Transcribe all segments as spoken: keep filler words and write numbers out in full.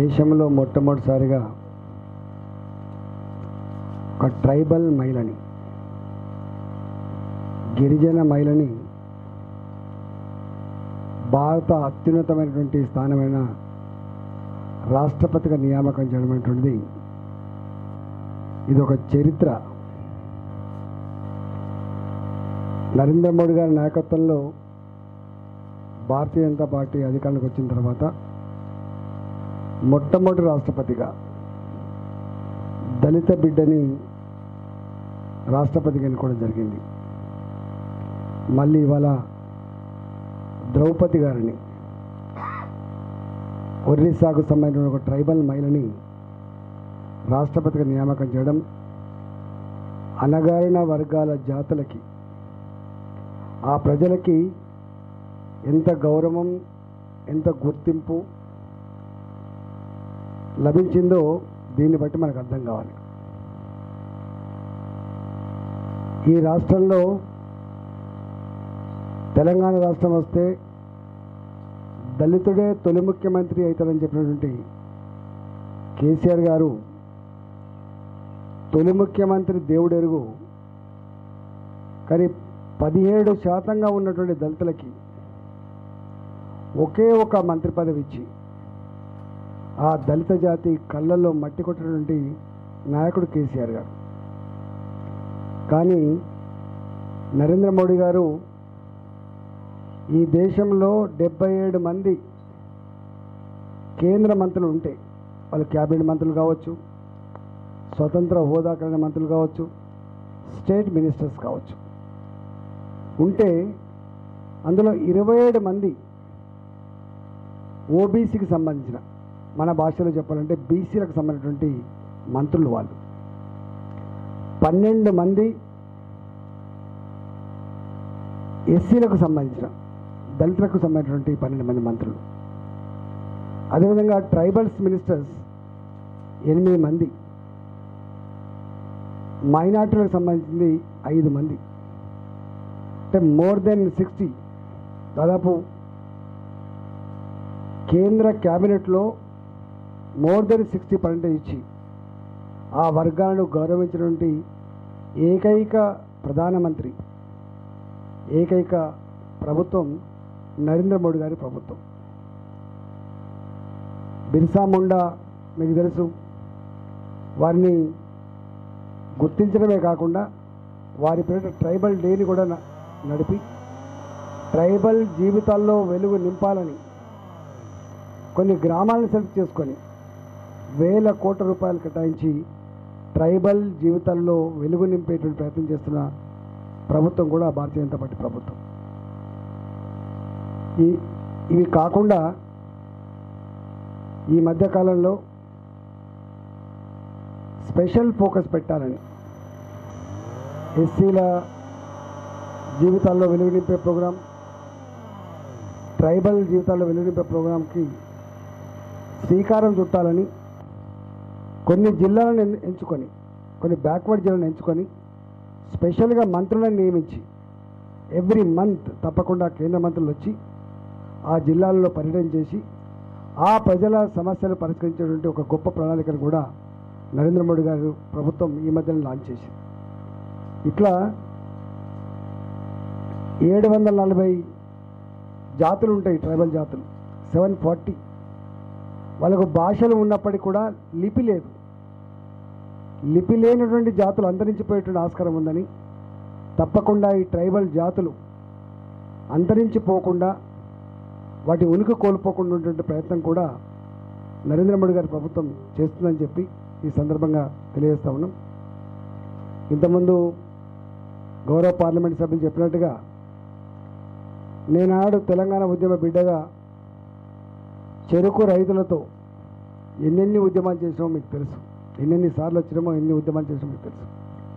దేశంలో మొట్టమొదటిసారిగా ఒక ట్రైబల్ మహిళని, గిరిజన మహిళని భారత అత్యున్నతమైనటువంటి స్థానమైన రాష్ట్రపతిగా నియామకం చేయడం అనేటువంటిది ఇది ఒక చరిత్ర. నరేంద్ర మోడీ గారి నాయకత్వంలో భారతీయ జనతా పార్టీ అధికారంలోకి వచ్చిన తర్వాత మొట్టమొదటి రాష్ట్రపతిగా దళిత బిడ్డని రాష్ట్రపతిగా ఎన్నుకోవడం జరిగింది. మళ్ళీ ఇవాళ ద్రౌపది గారిని, ఒరిస్సాకు సంబంధించిన ఒక ట్రైబల్ మహిళని రాష్ట్రపతిగా నియామకం చేయడం అణగారిన వర్గాల జాతులకి, ఆ ప్రజలకి ఎంత గౌరవం, ఎంత గుర్తింపు లభించిందో దీన్ని బట్టి మనకు అర్థం కావాలి. ఈ రాష్ట్రంలో తెలంగాణ రాష్ట్రం వస్తే దళితుడే తొలి ముఖ్యమంత్రి అవుతారని చెప్పినటువంటి కేసీఆర్ గారు తొలి ముఖ్యమంత్రి దేవుడెరుగు, కానీ పదిహేడు శాతంగా ఉన్నటువంటి దళితులకి ఒకే ఒక మంత్రి పదవి ఇచ్చి ఆ దళిత జాతి కళ్ళల్లో మట్టి కొట్టినటువంటి నాయకుడు కేసీఆర్ గారు. కానీ నరేంద్ర మోడీ గారు ఈ దేశంలో డెబ్బై ఏడు మంది కేంద్ర మంత్రులు ఉంటే, వాళ్ళు క్యాబినెట్ మంత్రులు కావచ్చు, స్వతంత్ర హోదా కలిగిన మంత్రులు కావచ్చు, స్టేట్ మినిస్టర్స్ కావచ్చు, ఉంటే అందులో ఇరవై ఏడు మంది ఓబీసీకి సంబంధించిన, మన భాషలో చెప్పాలంటే బీసీలకు సంబంధించినటువంటి మంత్రులు వాళ్ళు. పన్నెండు మంది ఎస్సీలకు సంబంధించిన, దళితులకు సంబంధించినటువంటి పన్నెండు మంది మంత్రులు. అదేవిధంగా ట్రైబల్స్ మినిస్టర్స్ ఎనిమిది మంది, మైనార్టీలకు సంబంధించింది ఐదు మంది. అంటే మోర్ దెన్ సిక్స్టీ, దాదాపు కేంద్ర క్యాబినెట్లో మోర్ దెన్ సిక్స్టీ పర్సెంటేజ్ ఇచ్చి ఆ వర్గాలను గౌరవించినటువంటి ఏకైక ప్రధానమంత్రి, ఏకైక ప్రభుత్వం నరేంద్ర మోడీ గారి ప్రభుత్వం. బిర్సా ముండా మీకు తెలుసు, వారిని గుర్తించడమే కాకుండా వారి పేరిట ట్రైబల్ డేని కూడా నడిపి ట్రైబల్ జీవితాల్లో వెలుగు నింపాలని కొన్ని గ్రామాలను సెలెక్ట్ చేసుకొని వేల కోట్ల రూపాయలు కేటాయించి ట్రైబల్ జీవితాల్లో వెలుగు నింపేటువంటి ప్రయత్నం చేస్తున్న ప్రభుత్వం కూడా భారతీయ జనతా పార్టీ ప్రభుత్వం. ఈ ఇవి కాకుండా ఈ మధ్యకాలంలో స్పెషల్ ఫోకస్ పెట్టాలని ఎస్సీల జీవితాల్లో వెలుగు నింపే ప్రోగ్రాం, ట్రైబల్ జీవితాల్లో వెలుగు నింపే ప్రోగ్రాంకి శ్రీకారం చుట్టాలని కొన్ని జిల్లాలను ఎంచుకొని, కొన్ని బ్యాక్వర్డ్ జిల్లాలను ఎంచుకొని స్పెషల్గా మంత్రులను నియమించి ఎవ్రీ మంత్ తప్పకుండా కేంద్ర మంత్రులు వచ్చి ఆ జిల్లాల్లో పర్యటన చేసి ఆ ప్రజల సమస్యలు పరిష్కరించేటువంటి ఒక గొప్ప ప్రణాళికను కూడా నరేంద్ర మోడీ గారు ప్రభుత్వం ఈ మధ్యలో లాంచ్ చేసింది. ఇట్లా ఏడు వందల నలభై జాతులు ఉంటాయి, ట్రైబల్ జాతులు సెవెన్ ఫార్టీ. వాళ్ళకు భాషలు ఉన్నప్పటికీ కూడా లిపి లేదు. లిపి లేనటువంటి జాతులు అంతరించిపోయేటువంటి ఆస్కారం ఉందని, తప్పకుండా ఈ ట్రైబల్ జాతులు అంతరించిపోకుండా, వాటి ఉనికి కోల్పోకుండా ఉండేటువంటి ప్రయత్నం కూడా నరేంద్ర మోడీ గారి ప్రభుత్వం చేస్తుందని చెప్పి ఈ సందర్భంగా తెలియజేస్తా ఉన్నాం. ఇంతకుముందు గౌరవ పార్లమెంట్ సభ్యులు చెప్పినట్టుగా నేనాడు తెలంగాణ ఉద్యమ బిడ్డగా చెరుకు రైతులతో ఎన్నెన్ని ఉద్యమాలు చేసినామో మీకు తెలుసు, ఎన్నెన్ని సార్లు వచ్చినామో ఎన్ని ఉద్యమాలు చేసినామో మీకు తెలుసు.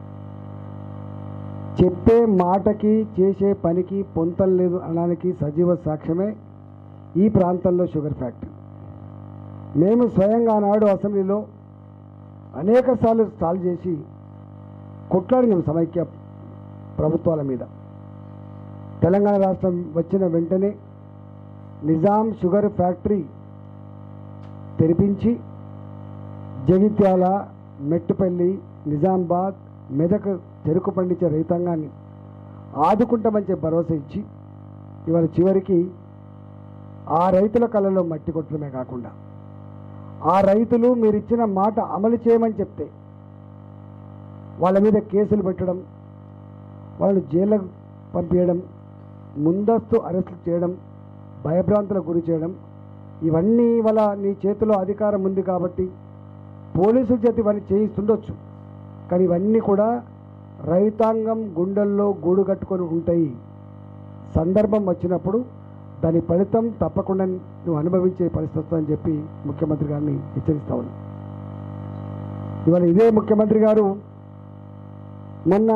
చెప్పే మాటకి చేసే పనికి పొంతం లేదు అనడానికి సజీవ సాక్ష్యమే ఈ ప్రాంతంలో షుగర్ ఫ్యాక్టరీ. మేము స్వయంగా నాడు అసెంబ్లీలో అనేక సార్లు స్టాల్ చేసి కొట్లాడినాం సమైక్య ప్రభుత్వాల మీద. తెలంగాణ రాష్ట్రం వచ్చిన వెంటనే నిజాం షుగర్ ఫ్యాక్టరీ తెరిపించి జగిత్యాల, మెట్టుపల్లి, నిజామాబాద్, మెదక్ చెరుకు పండించే రైతాంగాన్ని ఆదుకుంటామని చెప్పి భరోసా ఇచ్చి ఇవాళ చివరికి ఆ రైతుల కళ్ళలో మట్టి కొట్టడమే కాకుండా ఆ రైతులు మీరు ఇచ్చిన మాట అమలు చేయమని చెప్తే వాళ్ళ మీద కేసులు పెట్టడం, వాళ్ళు జైళ్ళకు పంపించడం, ముందస్తు అరెస్టులు చేయడం, భయభ్రాంతులకు గురి చేయడం, ఇవన్నీ వల్ల నీ చేతిలో అధికారం ఉంది కాబట్టి పోలీసుల చేత ఇవన్నీ చేయిస్తుండొచ్చు. కానీ ఇవన్నీ కూడా రైతాంగం గుండెల్లో గూడు కట్టుకొని ఉంటాయి. సందర్భం వచ్చినప్పుడు దాని ఫలితం తప్పకుండా నువ్వు అనుభవించే పరిస్థితి వస్తుందని చెప్పి ముఖ్యమంత్రి గారిని హెచ్చరిస్తా ఉన్నాను. ఇవాళ ఇదే ముఖ్యమంత్రి గారు మొన్న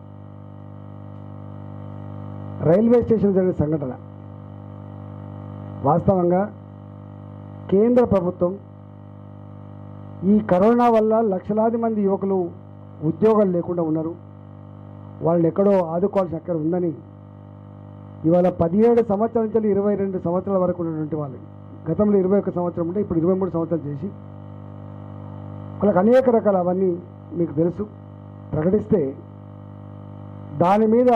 రైల్వే స్టేషన్ జరిగిన సంఘటన వాస్తవంగా కేంద్ర ప్రభుత్వం ఈ కరోనా వల్ల లక్షలాది మంది యువకులు ఉద్యోగాలు లేకుండా ఉన్నారు, వాళ్ళని ఎక్కడో ఆదుకోవాల్సిన అక్కడ ఉందని ఇవాళ పదిహేడు సంవత్సరాల నుంచి ఇరవై రెండు సంవత్సరాల వరకు ఉన్నటువంటి వాళ్ళు, గతంలో ఇరవై ఒక్క సంవత్సరం ఉంటే ఇప్పుడు ఇరవై మూడు సంవత్సరాలు చేసి వాళ్ళకి అనేక రకాల అవన్నీ మీకు తెలుసు ప్రకటిస్తే దాని మీద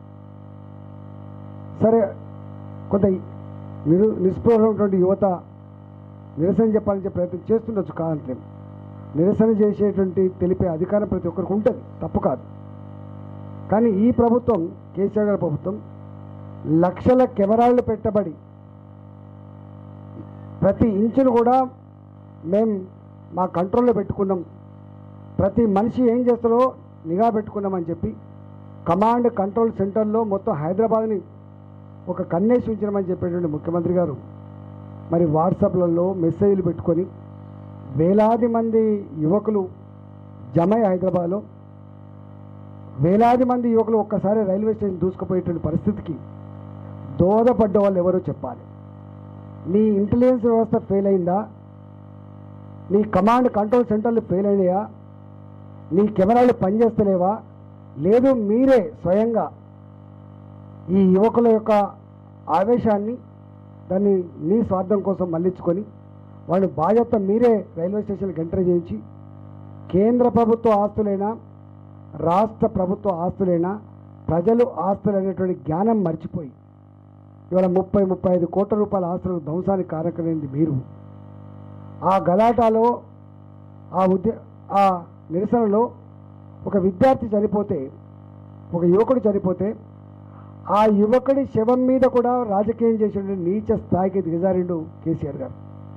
సరే కొంత నిరు నిస్పృహమైనటువంటి యువత నిరసన చెప్పాలని చెప్పి ప్రయత్నం చేస్తుండొచ్చు. కాదంటే నిరసన చేసేటువంటి తెలిపే అధికారం ప్రతి ఒక్కరికి ఉంటుంది, తప్పు కాదు. కానీ ఈ ప్రభుత్వం, కేసీఆర్ గారి ప్రభుత్వం లక్షల కెమెరాలు పెట్టబడి ప్రతి ఇంచును కూడా మేము మా కంట్రోల్లో పెట్టుకున్నాం, ప్రతి మనిషి ఏం చేస్తారో నిఘా పెట్టుకున్నామని చెప్పి కమాండ్ కంట్రోల్ సెంటర్లో మొత్తం హైదరాబాద్ని ఒక కన్నేసి ఉంచడమని చెప్పేటువంటి ముఖ్యమంత్రి గారు మరి వాట్సాప్లలో మెసేజ్లు పెట్టుకొని వేలాది మంది యువకులు జమై హైదరాబాద్లో వేలాది మంది యువకులు ఒక్కసారి రైల్వే స్టేషన్ దూసుకుపోయేటువంటి పరిస్థితికి దోహదపడ్డ వాళ్ళు ఎవరో చెప్పాలి. నీ ఇంటెలిజెన్స్ వ్యవస్థ ఫెయిల్ అయిందా, నీ కమాండ్ కంట్రోల్ సెంటర్లు ఫెయిల్ అయినాయా, నీ కెమెరాలు పనిచేస్తలేవా, లేదు మీరే స్వయంగా ఈ యువకుల యొక్క ఆవేశాన్ని దాన్ని నీ స్వార్థం కోసం మళ్లించుకొని వాళ్ళు బాధ్యత మీరే రైల్వే స్టేషన్కి ఎంటర్ చేయించి కేంద్ర ప్రభుత్వ ఆస్తులైనా రాష్ట్ర ప్రభుత్వ ఆస్తులైనా ప్రజలు ఆస్తులు అనేటువంటి జ్ఞానం మర్చిపోయి ఇవాళ ముప్పై ముప్పై ఐదు కోట్ల రూపాయల ఆస్తులకు ధ్వంసానికి కారకమైంది మీరు. ఆ గలాటాలో ఆ ఉద్య ఆ నిరసనలో ఒక విద్యార్థి చనిపోతే, ఒక యువకుడు చనిపోతే ఆ యువకుడి శవం మీద కూడా రాజకీయం చేసిన నీచ స్థాయికి దిగజారిండు కేసీఆర్ గారు.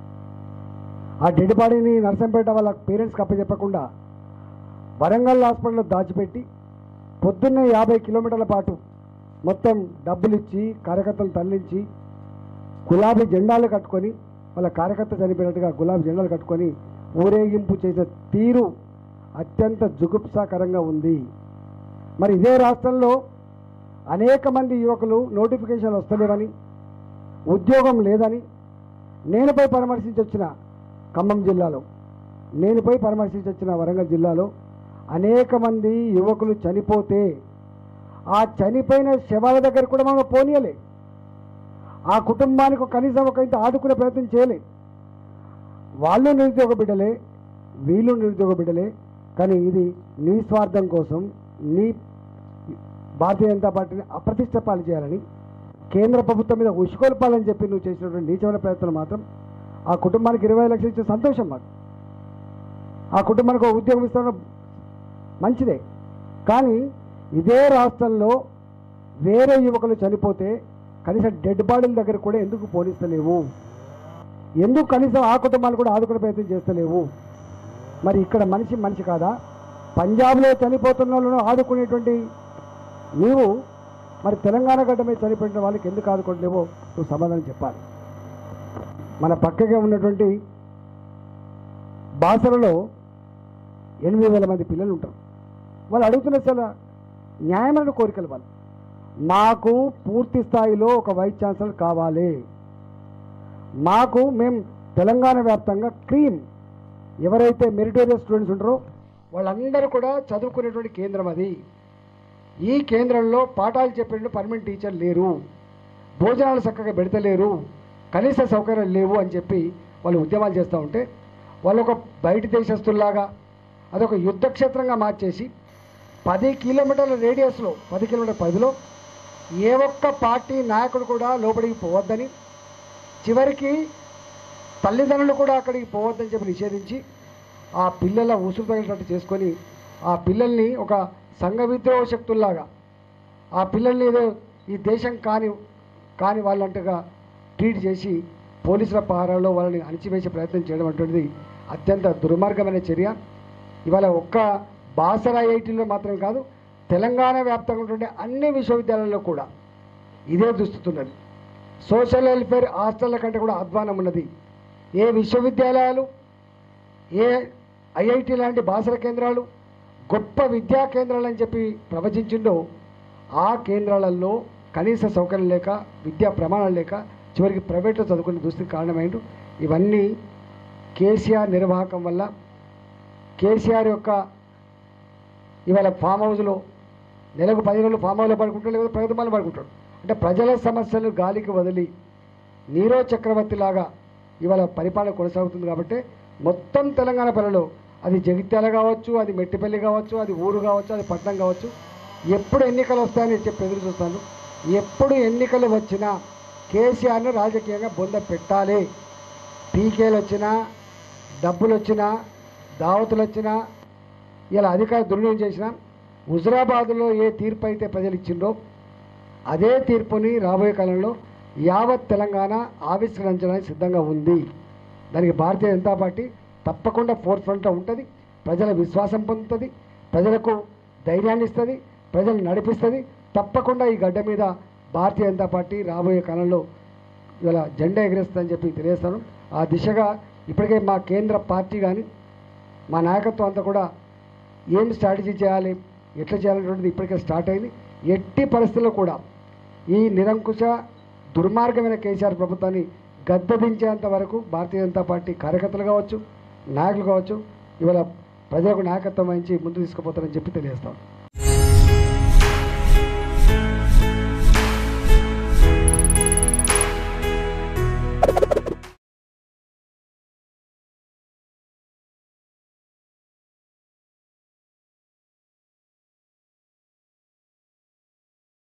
ఆ డెడ్ బాడీని నర్సంపేట వాళ్ళ పేరెంట్స్కి అప్పచెప్పకుండా వరంగల్ హాస్పిటల్లో దాచిపెట్టి పొద్దున్నే యాభై కిలోమీటర్ల పాటు మొత్తం డబ్బులు ఇచ్చి కార్యకర్తలు తరలించి గులాబీ జెండాలు కట్టుకొని వాళ్ళ కార్యకర్త చనిపోయినట్టుగా గులాబీ జెండాలు కట్టుకొని ఊరేగింపు చేసే తీరు అత్యంత జుగుప్సాకరంగా ఉంది. మరి ఇదే రాష్ట్రంలో అనేక మంది యువకులు నోటిఫికేషన్లు వస్తలేవని, ఉద్యోగం లేదని నేను పోయి పరామర్శించి వచ్చిన ఖమ్మం జిల్లాలో, నేను పోయి పరామర్శించి వచ్చిన వరంగల్ జిల్లాలో అనేక మంది యువకులు చనిపోతే ఆ చనిపోయిన శవాల దగ్గర కూడా మనం పోనీయలే, ఆ కుటుంబానికి కనీసం ఒక ఇంత ఆదుకునే ప్రయత్నం చేయలే. వాళ్ళు నిరుద్యోగ బిడ్డలే, వీళ్ళు నిరుద్యోగ బిడ్డలే. కానీ ఇది నీ స్వార్థం కోసం, నీ భారతీయ జనతా పార్టీని అప్రతిష్ట పాలు చేయాలని, కేంద్ర ప్రభుత్వం మీద ఉసుకొల్పాలని చెప్పి నువ్వు చేసినటువంటి నీచమైన ప్రయత్నం మాత్రం ఆ కుటుంబానికి ఇరవై లక్షలు ఇచ్చే సంతోషం మాకు, ఆ కుటుంబానికి ఒక ఉద్యోగం ఇస్తాను మంచిదే. కానీ ఇదే రాష్ట్రంలో వేరే యువకులు చనిపోతే కనీసం డెడ్ బాడీల దగ్గర కూడా ఎందుకు పోలీస్తలేవు, ఎందుకు కనీసం ఆ కుటుంబాలు కూడా ఆదుకునే ప్రయత్నం చేస్తలేవు? మరి ఇక్కడ మనిషి మనిషి కాదా? పంజాబ్లో చనిపోతున్న వాళ్ళను ఆదుకునేటువంటి నీవు మరి తెలంగాణ గడ్డ మీద చనిపోయిన వాళ్ళకి ఎందుకు ఆదుకోవట్లేవో నువ్వు సమాధానం చెప్పాలి. మన పక్కగా ఉన్నటువంటి బాసరలో ఎనిమిది వేల మంది పిల్లలు ఉంటారు. వాళ్ళు అడుగుతున్న చాలా న్యాయమైన కోరికలు. వాళ్ళు మాకు పూర్తి స్థాయిలో ఒక వైస్ ఛాన్సలర్ కావాలి, మాకు మేము తెలంగాణ వ్యాప్తంగా క్రీమ్ ఎవరైతే మెరిటోరియస్ స్టూడెంట్స్ ఉంటారో వాళ్ళందరూ కూడా చదువుకునేటువంటి కేంద్రం అది. ఈ కేంద్రంలో పాఠాలు చెప్పేటువంటి పర్మనెంట్ టీచర్ లేరు, భోజనాలు చక్కగా పెడతలేరు, కనీస సౌకర్యాలు లేవు అని చెప్పి వాళ్ళు ఉద్యమాలు చేస్తూ ఉంటే వాళ్ళు ఒక బయట దేశస్తుల్లాగా అదొక యుద్ధ క్షేత్రంగా మార్చేసి పది కిలోమీటర్ల రేడియస్లో పది కిలోమీటర్ల పరిధిలో ఏ ఒక్క పార్టీ నాయకుడు కూడా లోపలికి పోవద్దని, చివరికి తల్లిదండ్రులు కూడా అక్కడికి పోవద్దని చెప్పి నిషేధించి ఆ పిల్లల ఉసురు తగిలినట్టు చేసుకొని ఆ పిల్లల్ని ఒక సంఘ విద్రోహ శక్తుల్లాగా ఆ పిల్లల్ని ఏదో ఈ దేశం కాని కాని వాళ్ళంటగా ట్రీట్ చేసి పోలీసుల పహారాల్లో వాళ్ళని అణిచివేసే ప్రయత్నం చేయడం అటువంటిది అత్యంత దుర్మార్గమైన చర్య. ఇవాళ ఒక్క బాసర ఐఐటీలో మాత్రం కాదు, తెలంగాణ వ్యాప్తంగా ఉంటుండే అన్ని విశ్వవిద్యాలయాల్లో కూడా ఇదే దుస్తుతున్నది. సోషల్ వెల్ఫేర్ హాస్టళ్ల కంటే కూడా అధ్వానం ఉన్నది. ఏ విశ్వవిద్యాలయాలు, ఏ ఐఐటీ లాంటి బాసర కేంద్రాలు గొప్ప విద్యా కేంద్రాలు అని చెప్పి ప్రవచించిండో ఆ కేంద్రాలలో కనీస సౌకర్యం లేక, విద్యా ప్రమాణాలు లేక చివరికి ప్రైవేట్లో చదువుకునే దుస్థితి కారణమైండు. ఇవన్నీ కేసీఆర్ నిర్వాహకం వల్ల, కేసీఆర్ యొక్క ఇవాళ ఫామ్ హౌస్లో నెలకు పది రోజులు ఫామ్ హౌస్లో పడుకుంటాడు, లేదా ప్రభుత్వాలు పడుకుంటాడు. అంటే ప్రజల సమస్యలు గాలికి వదిలి నీరో చక్రవర్తి లాగా ఇవాళ పరిపాలన కొనసాగుతుంది. కాబట్టి మొత్తం తెలంగాణ పల్లెలో అది జగిత్యాల కావచ్చు, అది మెట్టిపల్లి కావచ్చు, అది ఊరు కావచ్చు, అది పట్టణం కావచ్చు, ఎప్పుడు ఎన్నికలు వస్తాయని చెప్పి ఎదురు చూస్తాను. ఎప్పుడు ఎన్నికలు వచ్చినా కేసీఆర్ను రాజకీయంగా బొంద పెట్టాలి. పీకేలు వచ్చినా, డబ్బులు వచ్చినా, దావతులు వచ్చినా, ఇలా అధికార దుర్వినియోగం చేసినా, హుజురాబాద్లో ఏ తీర్పు అయితే ప్రజలు ఇచ్చిండ్రో అదే తీర్పుని రాబోయే కాలంలో యావత్ తెలంగాణ ఆవిష్కరించడానికి సిద్ధంగా ఉంది. దానికి భారతీయ జనతా పార్టీ తప్పకుండా ఫోర్ ఫ్రంట్లో ఉంటుంది. ప్రజల విశ్వాసం పొందుతుంది, ప్రజలకు ధైర్యాన్ని ఇస్తుంది, ప్రజలు నడిపిస్తుంది. తప్పకుండా ఈ గడ్డ మీద భారతీయ జనతా పార్టీ రాబోయే కాలంలో ఇలా జెండా ఎగరేస్తుందని చెప్పి తెలియజేస్తాను. ఆ దిశగా ఇప్పటికే మా కేంద్ర పార్టీ కానీ మా నాయకత్వం అంతా కూడా ఏం స్ట్రాటజీ చేయాలి, ఎట్లా చేయాలనేటువంటిది ఇప్పటికే స్టార్ట్ అయింది. ఎట్టి పరిస్థితుల్లో కూడా ఈ నిరంకుశ దుర్మార్గమైన కేసీఆర్ ప్రభుత్వాన్ని గద్దెదించేంత వరకు భారతీయ జనతా పార్టీ కార్యకర్తలు కావచ్చు, నాయకులు కావచ్చు, ఇవాళ ప్రజలకు నాయకత్వం వహించి ముందు తీసుకుపోతారని చెప్పి తెలియజేస్తాం.